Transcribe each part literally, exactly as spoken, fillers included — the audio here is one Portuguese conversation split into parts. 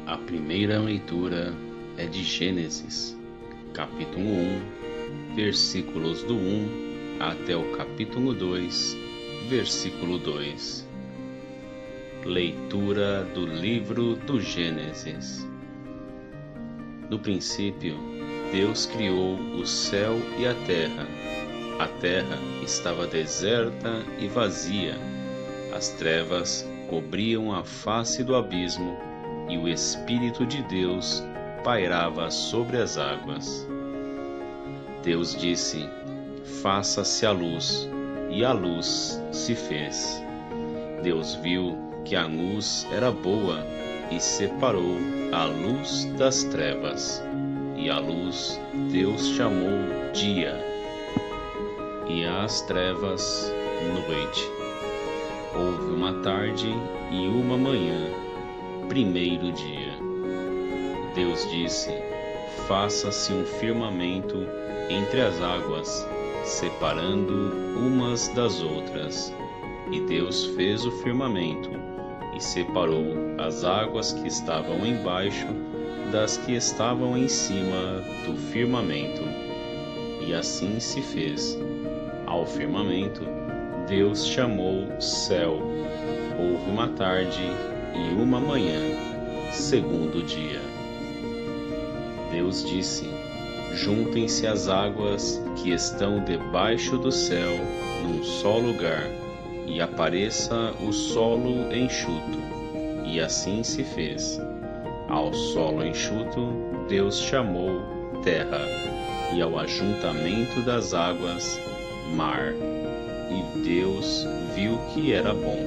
A primeira leitura é de Gênesis, capítulo um, versículos do um até o capítulo dois, versículo dois. Leitura do livro do Gênesis. No princípio, Deus criou o céu e a terra. A terra estava deserta e vazia. As trevas cobriam a face do abismo, e o Espírito de Deus pairava sobre as águas. Deus disse: faça-se a luz, e a luz se fez. Deus viu que a luz era boa, e separou a luz das trevas. E a luz Deus chamou dia, e às trevas noite. Houve uma tarde e uma manhã, primeiro dia. Deus disse: faça-se um firmamento entre as águas, separando umas das outras. E Deus fez o firmamento, e separou as águas que estavam embaixo das que estavam em cima do firmamento. E assim se fez. Ao firmamento, Deus chamou céu. Houve uma tarde e uma manhã, segundo dia. Deus disse: juntem-se as águas que estão debaixo do céu num só lugar, e apareça o solo enxuto. E assim se fez. Ao solo enxuto, Deus chamou terra, e ao ajuntamento das águas, mar. E Deus viu que era bom.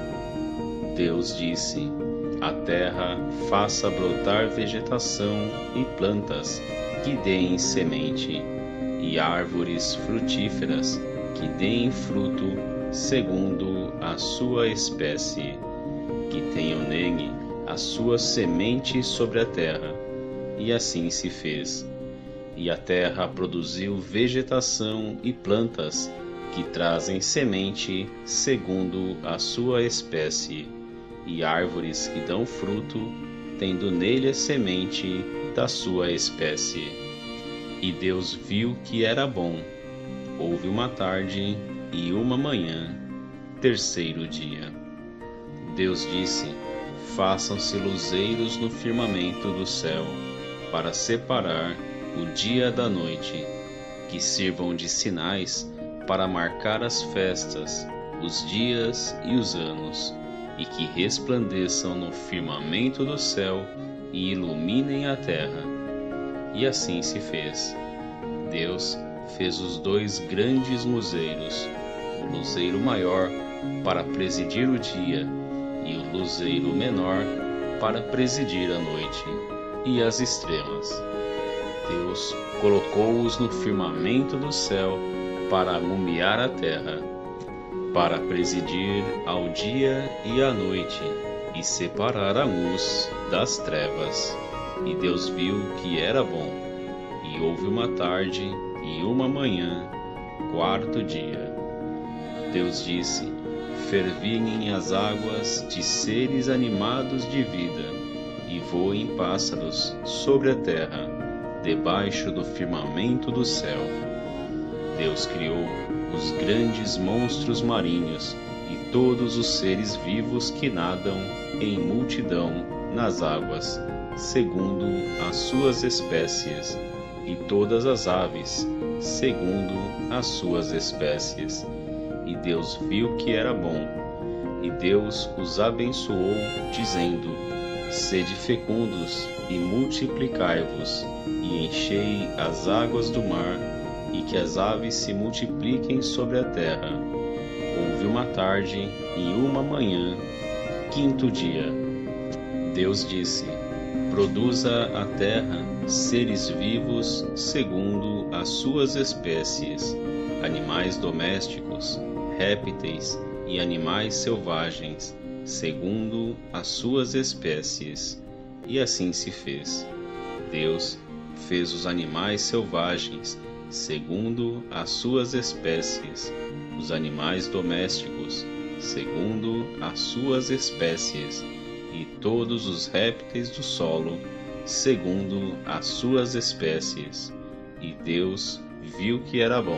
Deus disse: a terra faça brotar vegetação e plantas que deem semente, e árvores frutíferas que deem fruto segundo a sua espécie, que tenham nele a sua semente sobre a terra. E assim se fez. E a terra produziu vegetação e plantas que trazem semente segundo a sua espécie, e árvores que dão fruto, tendo nele a semente da sua espécie. E Deus viu que era bom. Houve uma tarde e uma manhã, terceiro dia. Deus disse: façam-se luzeiros no firmamento do céu, para separar o dia da noite, que sirvam de sinais para marcar as festas, os dias e os anos, e que resplandeçam no firmamento do céu e iluminem a terra. E assim se fez. Deus fez os dois grandes luzeiros, o luzeiro maior para presidir o dia, e o luzeiro menor para presidir a noite, e as estrelas. Deus colocou-os no firmamento do céu para alumiar a terra, para presidir ao dia e à noite, e separar a luz das trevas. E Deus viu que era bom. E houve uma tarde e uma manhã, quarto dia. Deus disse: fervilhem as águas de seres animados de vida, e voem pássaros sobre a terra, debaixo do firmamento do céu. Deus criou os grandes monstros marinhos e todos os seres vivos que nadam em multidão nas águas, segundo as suas espécies, e todas as aves, segundo as suas espécies. E Deus viu que era bom. E Deus os abençoou, dizendo: sede fecundos e multiplicai-vos, e enchei as águas do mar, e que as aves se multipliquem sobre a terra. Houve uma tarde e uma manhã, quinto dia. Deus disse: produza a terra seres vivos segundo as suas espécies, animais domésticos, répteis e animais selvagens, segundo as suas espécies. E assim se fez. Deus fez os animais selvagens segundo as suas espécies, os animais domésticos segundo as suas espécies, e todos os répteis do solo, segundo as suas espécies. E Deus viu que era bom.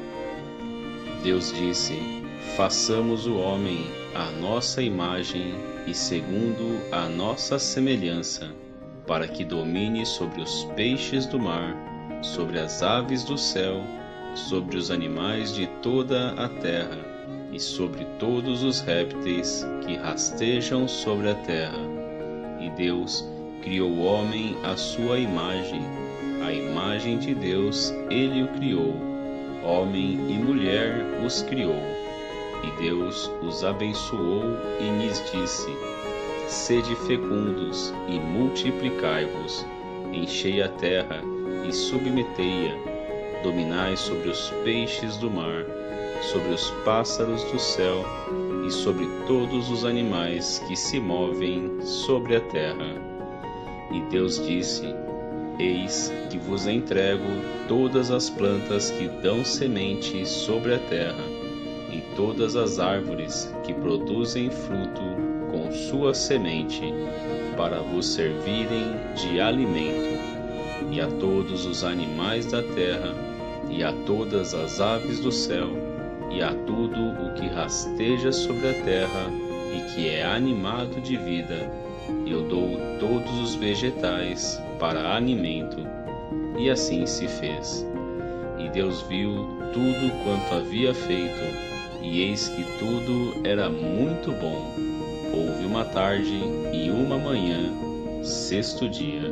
Deus disse: façamos o homem à nossa imagem e segundo a nossa semelhança, para que domine sobre os peixes do mar, sobre as aves do céu, sobre os animais de toda a terra, e sobre todos os répteis que rastejam sobre a terra. E Deus criou o homem à sua imagem, a imagem de Deus ele o criou, homem e mulher os criou. E Deus os abençoou e lhes disse: sede fecundos e multiplicai-vos, enchei a terra e submetei-a, dominai sobre os peixes do mar, sobre os pássaros do céu e sobre todos os animais que se movem sobre a terra. E Deus disse: eis que vos entrego todas as plantas que dão semente sobre a terra, e todas as árvores que produzem fruto com sua semente, para vos servirem de alimento, e a todos os animais da terra, e a todas as aves do céu, e a tudo o que rasteja sobre a terra e que é animado de vida, eu dou todos os vegetais para alimento. E assim se fez. E Deus viu tudo quanto havia feito, e eis que tudo era muito bom. Houve uma tarde e uma manhã, sexto dia.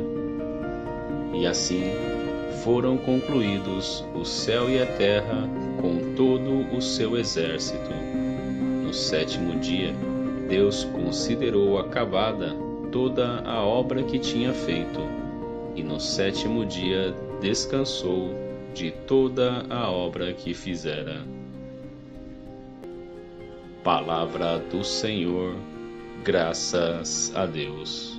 E assim foram concluídos o céu e a terra com todo o seu exército. No sétimo dia, Deus considerou acabada toda a obra que tinha feito, e no sétimo dia descansou de toda a obra que fizera. Palavra do Senhor, graças a Deus.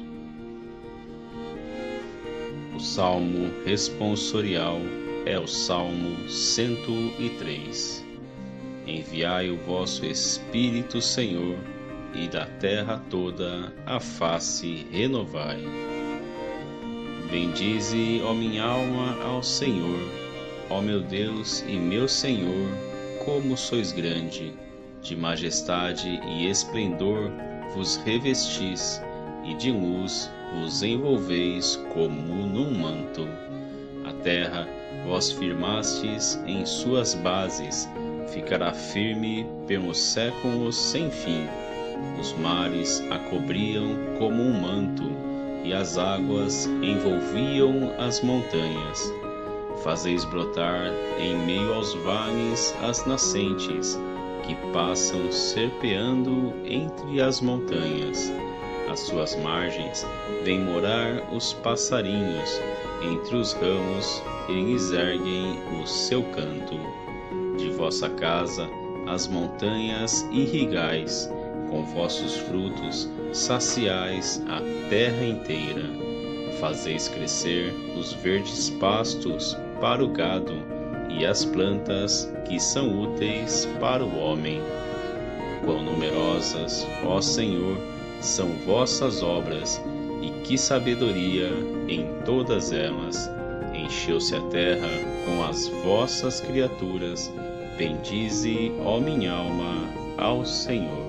O salmo responsorial é o Salmo cento e três. Enviai o vosso Espírito, Senhor, e da terra toda a face renovai. Bendize, ó minha alma, ao Senhor, ó meu Deus e meu Senhor, como sois grande, de majestade e esplendor vos revestis, e de luz vos envolveis como num manto. A terra vós firmastes em suas bases, ficará firme pelos séculos sem fim. Os mares a cobriam como um manto, e as águas envolviam as montanhas. Fazeis brotar em meio aos vales as nascentes, que passam serpeando entre as montanhas. Às suas margens vêm morar os passarinhos, entre os ramos eles erguem o seu canto. De vossa casa as montanhas irrigais, com vossos frutos saciais a terra inteira. Fazeis crescer os verdes pastos para o gado, e as plantas que são úteis para o homem. Quão numerosas, ó Senhor, são vossas obras, e que sabedoria em todas elas. Encheu-se a terra com as vossas criaturas. Bendize, ó minha alma, ao Senhor.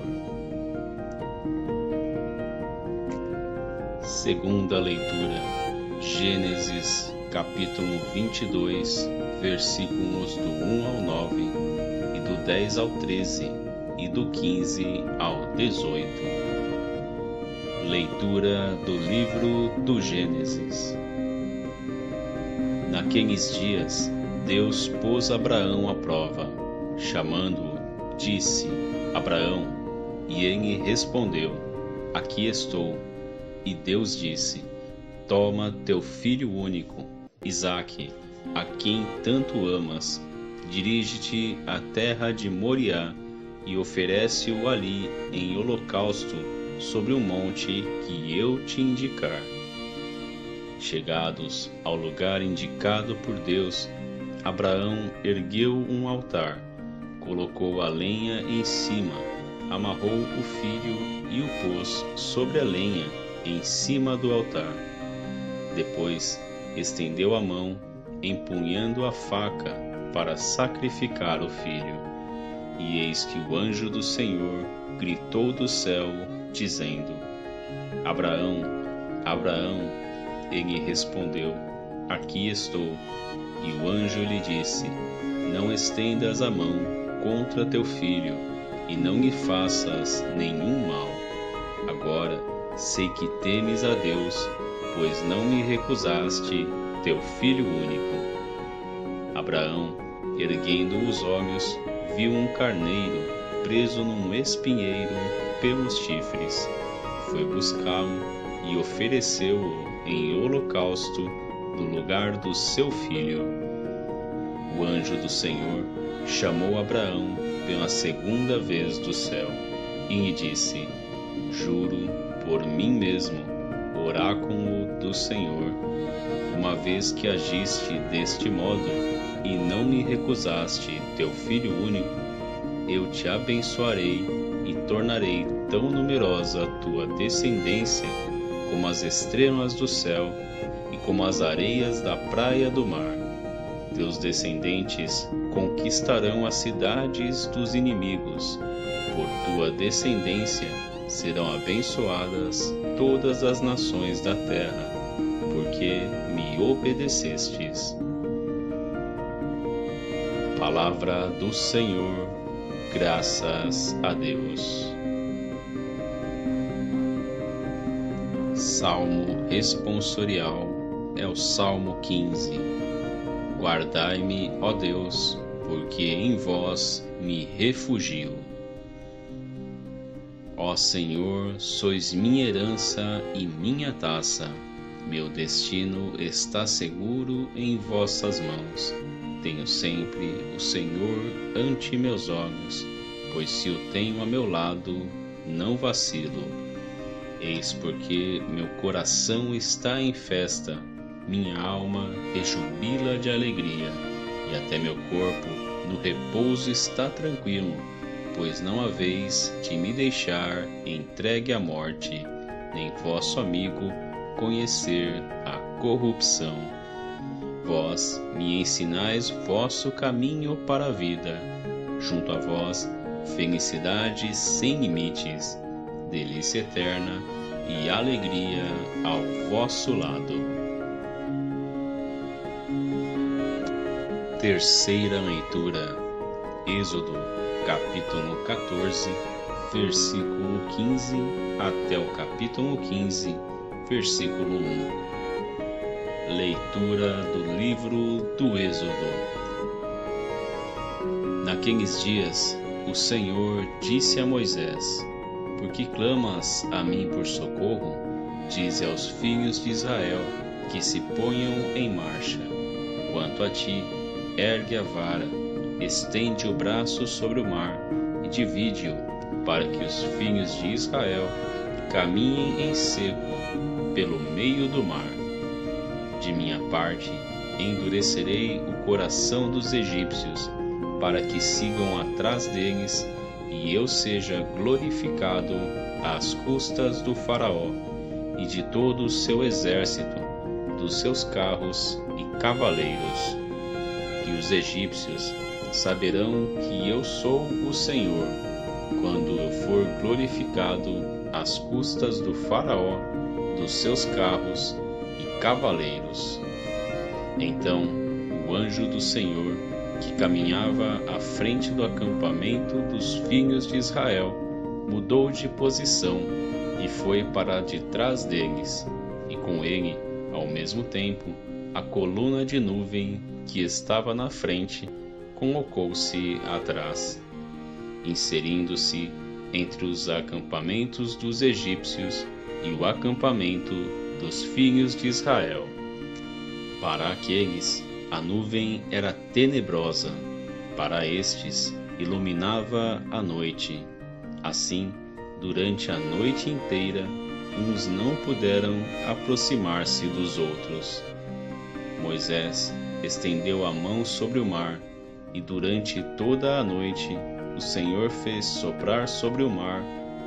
Segunda leitura, Gênesis, capítulo vinte e dois, versículos do um ao nove, e do dez ao treze, e do quinze ao dezoito. Leitura do livro do Gênesis. Naqueles dias, Deus pôs Abraão à prova. Chamando-o, disse: Abraão, e ele respondeu: Aqui estou. E Deus disse: Toma teu filho único, Isaque, a quem tanto amas, dirige-te à terra de Moriá e oferece-o ali em holocausto sobre um monte que eu te indicar. Chegados ao lugar indicado por Deus, Abraão ergueu um altar, colocou a lenha em cima, amarrou o filho e o pôs sobre a lenha em cima do altar. Depois estendeu a mão, empunhando a faca para sacrificar o filho. E eis que o anjo do Senhor gritou do céu, dizendo: Abraão, Abraão. Ele respondeu: Aqui estou. E o anjo lhe disse: Não estendas a mão contra teu filho, e não lhe faças nenhum mal. Agora sei que temes a Deus, pois não me recusaste teu filho único. Abraão, erguendo os olhos, viu um carneiro preso num espinheiro pelos chifres. Foi buscá-lo e ofereceu-o em holocausto no lugar do seu filho. O anjo do Senhor chamou Abraão pela segunda vez do céu e lhe disse: Juro por mim mesmo, oráculo do Senhor, uma vez que agiste deste modo e não me recusaste teu filho único, eu te abençoarei e tornarei tão numerosa a tua descendência como as estrelas do céu e como as areias da praia do mar. Teus descendentes conquistarão as cidades dos inimigos. Por tua descendência serão abençoadas todas as nações da terra, porque me obedecestes. Palavra do Senhor, graças a Deus. Salmo responsorial é o Salmo quinze. Guardai-me, ó Deus, porque em vós me refugio. Ó Senhor, sois minha herança e minha taça. Meu destino está seguro em vossas mãos. Tenho sempre o Senhor ante meus olhos, pois se o tenho a meu lado, não vacilo. Eis porque meu coração está em festa, minha alma rejubila de alegria, e até meu corpo no repouso está tranquilo, pois não haveis de me deixar entregue à morte, nem vosso amigo conhecer a corrupção. Vós me ensinais vosso caminho para a vida, junto a vós felicidade sem limites, delícia eterna e alegria ao vosso lado. Terceira leitura, Êxodo, capítulo quatorze, versículo quinze até o capítulo quinze, versículo um. Leitura do livro do Êxodo. Naqueles dias, o Senhor disse a Moisés: Por que clamas a mim por socorro? Dize aos filhos de Israel que se ponham em marcha. Quanto a ti, ergue a vara, estende o braço sobre o mar e divide-o, para que os filhos de Israel caminhem em seco pelo meio do mar. De minha parte, endurecerei o coração dos egípcios, para que sigam atrás deles, e eu seja glorificado às custas do Faraó e de todo o seu exército, dos seus carros e cavaleiros. E os egípcios saberão que eu sou o Senhor, quando eu for glorificado às custas do Faraó, dos seus carros e cavaleiros. Então o anjo do Senhor, que caminhava à frente do acampamento dos filhos de Israel, mudou de posição e foi para detrás deles, e com ele, ao mesmo tempo, a coluna de nuvem que estava na frente colocou-se atrás, inserindo-se entre os acampamentos dos egípcios e o acampamento dos filhos de Israel. Para aqueles, a nuvem era tenebrosa, para estes iluminava a noite. Assim, durante a noite inteira, uns não puderam aproximar-se dos outros. Moisés estendeu a mão sobre o mar, e durante toda a noite o Senhor fez soprar sobre o mar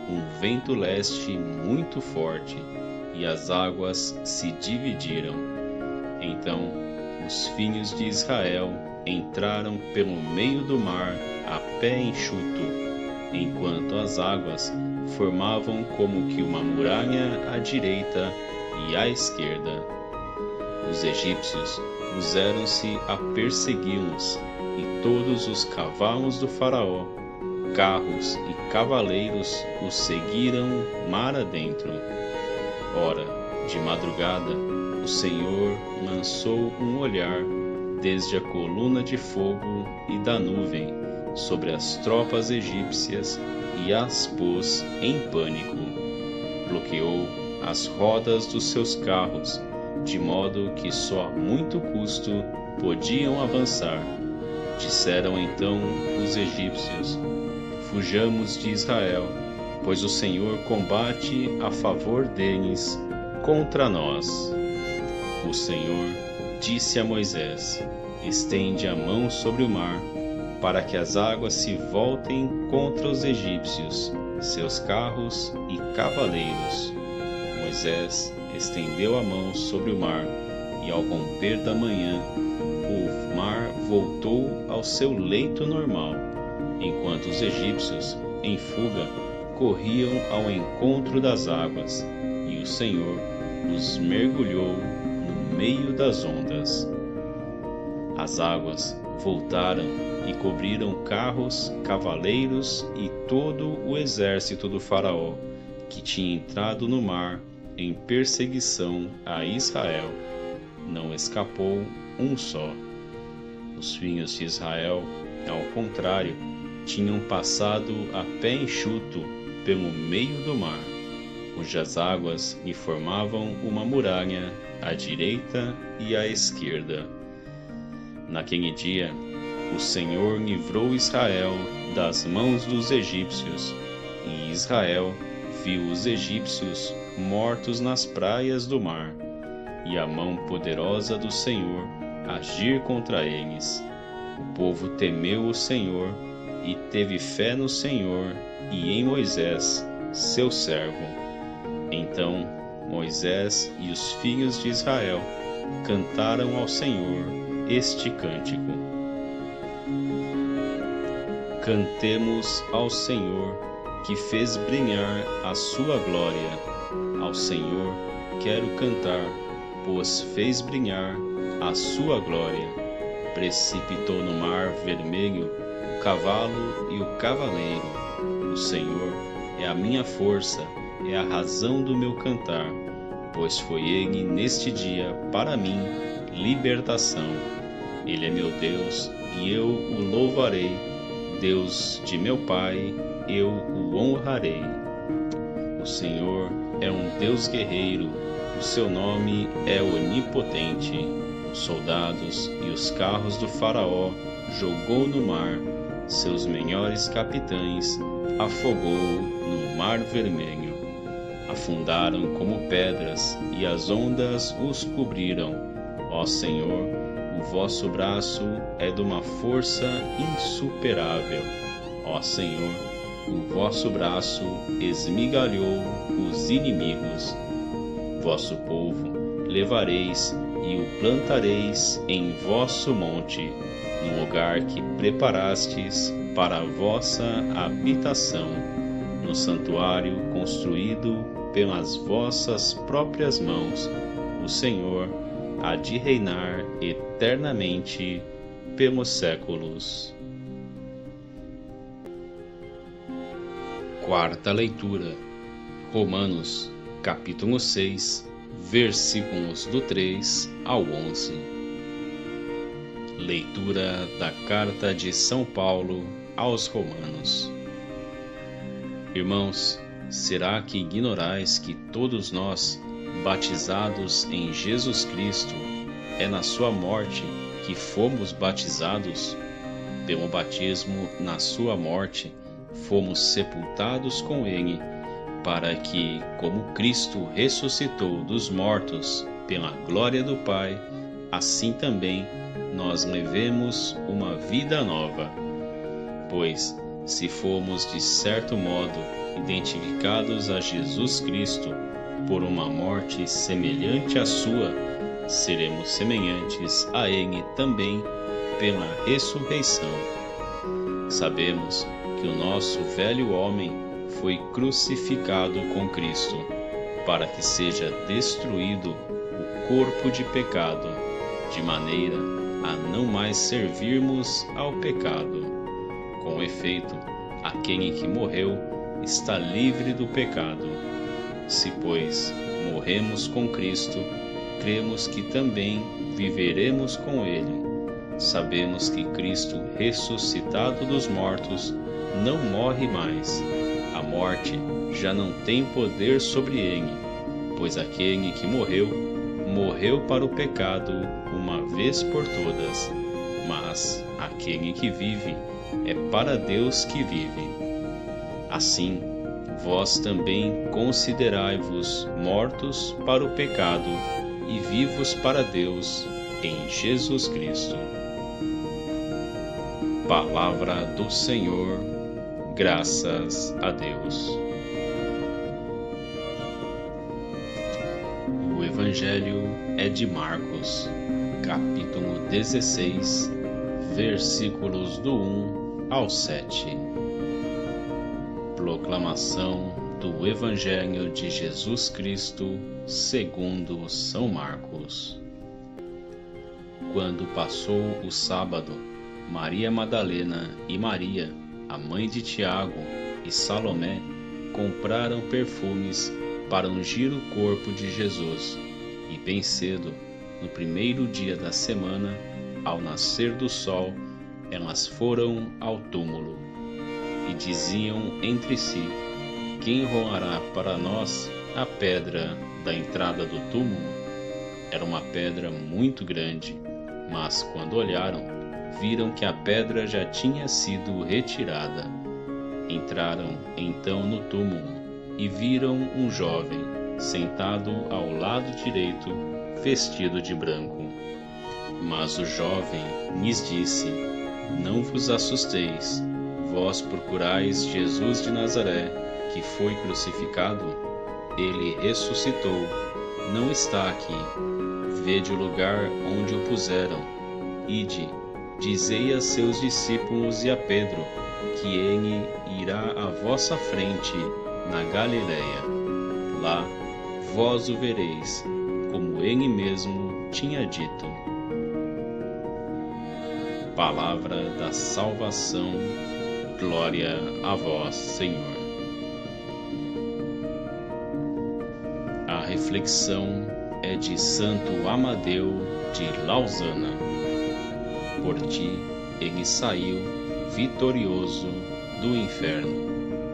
um vento leste muito forte, e as águas se dividiram. Então os filhos de Israel entraram pelo meio do mar a pé enxuto, enquanto as águas formavam como que uma muralha à direita e à esquerda. Os egípcios puseram-se a persegui-los, e todos os cavalos do faraó, carros e cavaleiros os seguiram mar adentro. Ora, de madrugada, o Senhor lançou um olhar desde a coluna de fogo e da nuvem sobre as tropas egípcias e as pôs em pânico. Bloqueou as rodas dos seus carros, de modo que só a muito custo podiam avançar. Disseram então os egípcios: fujamos de Israel, pois o Senhor combate a favor deles contra nós. O Senhor disse a Moisés: estende a mão sobre o mar, para que as águas se voltem contra os egípcios, seus carros e cavaleiros. Moisés estendeu a mão sobre o mar, e ao romper da manhã, o mar voltou ao seu leito normal, enquanto os egípcios, em fuga, corriam ao encontro das águas, e o Senhor os mergulhou no meio das ondas. As águas voltaram e cobriram carros, cavaleiros e todo o exército do faraó, que tinha entrado no mar em perseguição a Israel. Não escapou um só. Os filhos de Israel, ao contrário, tinham passado a pé enxuto pelo meio do mar, cujas águas lhe formavam uma muralha à direita e à esquerda. Naquele dia, o Senhor livrou Israel das mãos dos egípcios, e Israel viu os egípcios mortos nas praias do mar, e a mão poderosa do Senhor agir contra eles. O povo temeu o Senhor e teve fé no Senhor e em Moisés, seu servo. Então Moisés e os filhos de Israel cantaram ao Senhor este cântico: cantemos ao Senhor, que fez brilhar a sua glória. Ao Senhor quero cantar, pois fez brilhar a sua glória. Precipitou no mar vermelho o cavalo e o cavaleiro. O Senhor é a minha força, é a razão do meu cantar, pois foi Ele neste dia para mim libertação. Ele é meu Deus e eu o louvarei, Deus de meu Pai, eu o honrarei. O Senhor é um Deus guerreiro, o seu nome é onipotente. Os soldados e os carros do faraó jogou no mar, seus melhores capitães afogou no mar vermelho. Afundaram como pedras e as ondas os cobriram. Ó Senhor, o vosso braço é de uma força insuperável. Ó Senhor, o vosso braço esmigalhou os inimigos. Vosso povo levareis e o plantareis em vosso monte, no lugar que preparastes para a vossa habitação, no santuário construído pelas vossas próprias mãos. O Senhor há de reinar eternamente pelos séculos. Quarta leitura. Romanos, capítulo seis, versículos do três ao onze. Leitura da Carta de São Paulo aos Romanos. Irmãos, será que ignorais que todos nós, batizados em Jesus Cristo, é na sua morte que fomos batizados? Pelo batismo na sua morte, fomos sepultados com ele, para que, como Cristo ressuscitou dos mortos pela glória do Pai, assim também nós levemos uma vida nova. Pois, se fomos de certo modo identificados a Jesus Cristo por uma morte semelhante à sua, seremos semelhantes a Ele também pela ressurreição. Sabemos que o nosso velho homem foi crucificado com Cristo, para que seja destruído o corpo de pecado, de maneira a não mais servirmos ao pecado. Com efeito, aquele que morreu está livre do pecado. Se, pois, morremos com Cristo, cremos que também viveremos com Ele. Sabemos que Cristo, ressuscitado dos mortos, não morre mais. A morte já não tem poder sobre ele, pois aquele que morreu, morreu para o pecado uma vez por todas. Mas aquele que vive é para Deus que vive. Assim, vós também considerai-vos mortos para o pecado e vivos para Deus em Jesus Cristo. Palavra do Senhor, graças a Deus. O Evangelho é de Marcos, capítulo dezesseis, versículos do um ao sete. Proclamação do Evangelho de Jesus Cristo segundo São Marcos. Quando passou o sábado, Maria Madalena e Maria, a mãe de Tiago, e Salomé compraram perfumes para ungir o corpo de Jesus, e bem cedo, no primeiro dia da semana, ao nascer do sol, elas foram ao túmulo, e diziam entre si: quem rolará para nós a pedra da entrada do túmulo? Era uma pedra muito grande, mas quando olharam, viram que a pedra já tinha sido retirada. Entraram então no túmulo e viram um jovem sentado ao lado direito, vestido de branco. Mas o jovem lhes disse: não vos assusteis, vós procurais Jesus de Nazaré, que foi crucificado. Ele ressuscitou, não está aqui. Vede o lugar onde o puseram. Ide, dizei a seus discípulos e a Pedro que ele irá à vossa frente na Galiléia. Lá vós o vereis, como ele mesmo tinha dito. Palavra da salvação, glória a vós, Senhor. A reflexão é de Santo Amadeu de Lausana. Por ti ele saiu vitorioso do inferno.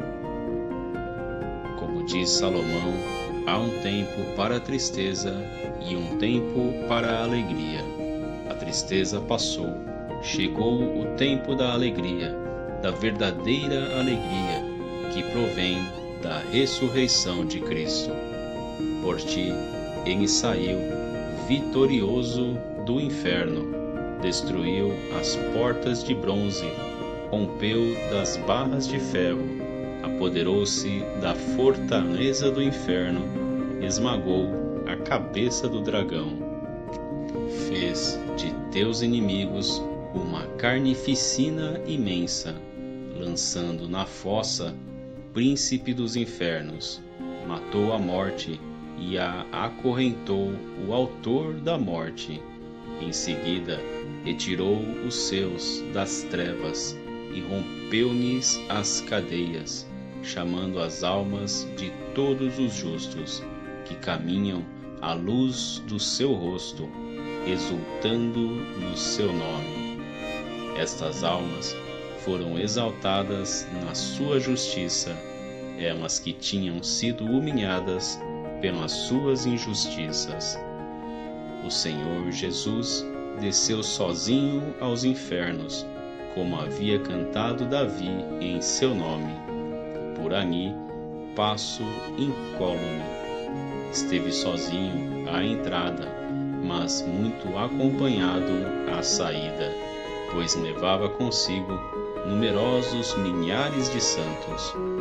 Como diz Salomão, há um tempo para a tristeza e um tempo para a alegria. A tristeza passou, chegou o tempo da alegria, da verdadeira alegria, que provém da ressurreição de Cristo. Por ti ele saiu vitorioso do inferno. Destruiu as portas de bronze, rompeu das barras de ferro, apoderou-se da fortaleza do inferno, esmagou a cabeça do dragão. Fez de teus inimigos uma carnificina imensa, lançando na fossa príncipe dos infernos. Matou a morte e a acorrentou o autor da morte. Em seguida, retirou os seus das trevas e rompeu-lhes as cadeias, chamando as almas de todos os justos, que caminham à luz do seu rosto, exultando no seu nome. Estas almas foram exaltadas na sua justiça, elas que tinham sido humilhadas pelas suas injustiças. O Senhor Jesus desceu sozinho aos infernos, como havia cantado Davi em seu nome. Por ali passo incólume. Esteve sozinho à entrada, mas muito acompanhado à saída, pois levava consigo numerosos milhares de santos.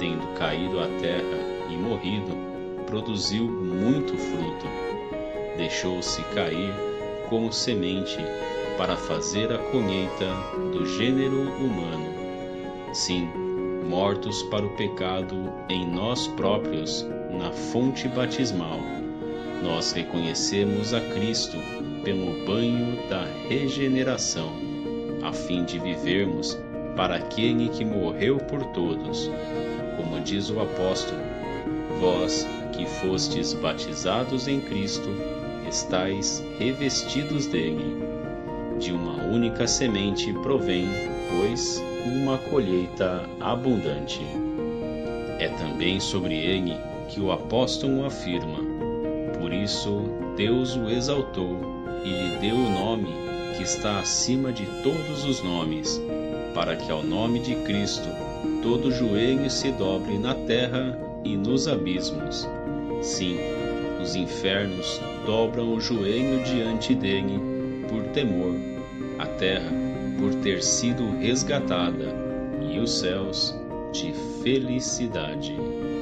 tendo caído à terra e morrido, produziu muito fruto. Deixou-se cair como semente para fazer a colheita do gênero humano. Sim, mortos para o pecado em nós próprios, na fonte batismal, nós reconhecemos a Cristo pelo banho da regeneração, a fim de vivermos para aquele que morreu por todos. Como diz o apóstolo, vós que fostes batizados em Cristo, estáis revestidos dele. De uma única semente provém, pois, uma colheita abundante. É também sobre ele que o apóstolo afirma: por isso Deus o exaltou e lhe deu o nome que está acima de todos os nomes, para que ao nome de Cristo todo joelho se dobre na terra e nos abismos. Sim, os infernos dobram o joelho diante dele por temor, a terra por ter sido resgatada e os céus de felicidade.